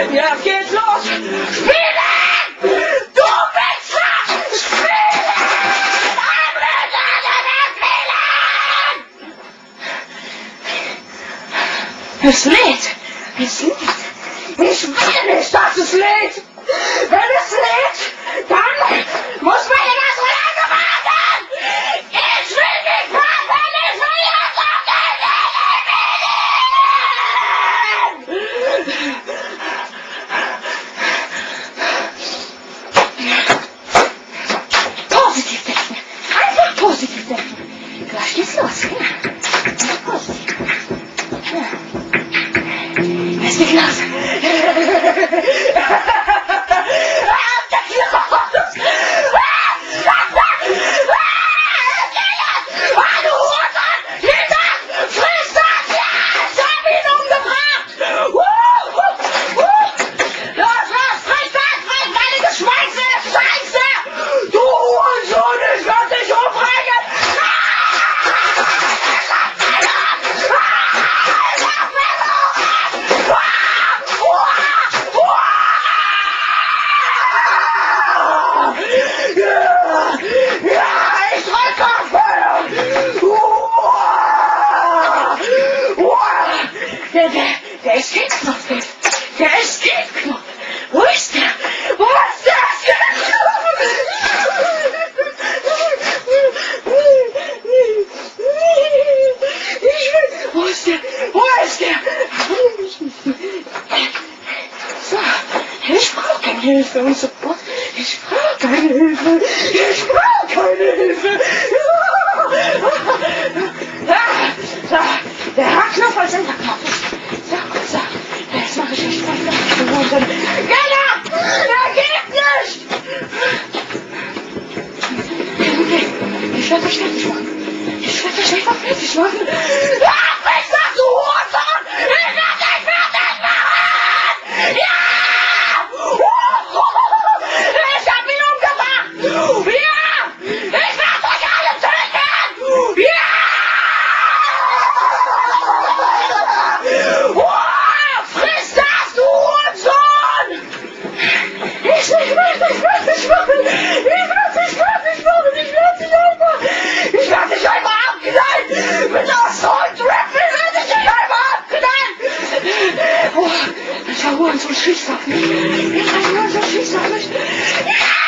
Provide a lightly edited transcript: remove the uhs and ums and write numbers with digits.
Jetzt geht's los! Spielen! Du Wichser! Spielen! Es lädt! Es lädt! Ich will nicht, dass es lädt! Wenn es lädt, dann muss man immer so lange warten! Ich will nicht warten! Ich will jetzt auf den Positiv denken! Einfach positiv denken! Gleich geht's los, ja? Positiv. Ja. Es geht los! Der Escape-Knopf fehlt. Der Escape-Knopf. Wo ist der? Wo ist der Escape-Knopf? Wo ist der? Wo ist der? So, ich brauche keine Hilfe und Support. Ich brauche keine Hilfe. Ich brauche keine Hilfe. Der H-Knopf als Enterknopf. So, jetzt mache ich nicht weiter. Genau! Der geht nicht! Okay, ich werde das fertig machen. Ich werde das einfach fertig machen. Ach, was sagst du, Hurensohn? Ich werde dich fertig machen! Ja! Ich hab ihn umgebracht! Ja! Ich werde euch alle töten! Ja! Ich werde dich einfach abknallen! Mit der Assault-Rifle werde ich dich einfach abknallen! Oh, das war Hurensohn, schießt auf mich! Ich war Hurensohn, schießt auf mich! Ja!